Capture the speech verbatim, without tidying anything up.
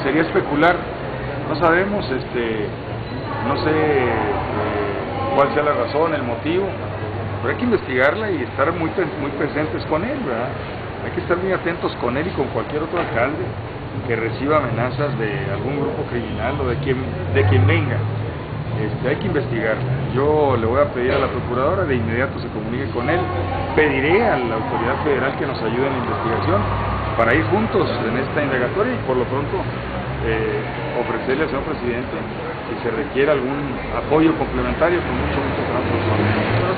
sería especular, no sabemos, este, no sé eh, cuál sea la razón, el motivo, pero hay que investigarla y estar muy, muy presentes con él, ¿verdad? Hay que estar muy atentos con él y con cualquier otro alcalde que reciba amenazas de algún grupo criminal o de quien, de quien venga. Este, hay que investigarla. Yo le voy a pedir a la procuradora, de inmediato se comunique con él, pediré a la autoridad federal que nos ayude en la investigación para ir juntos en esta indagatoria y por lo pronto eh, ofrecerle al señor presidente, si se requiere algún apoyo complementario, con mucho gusto.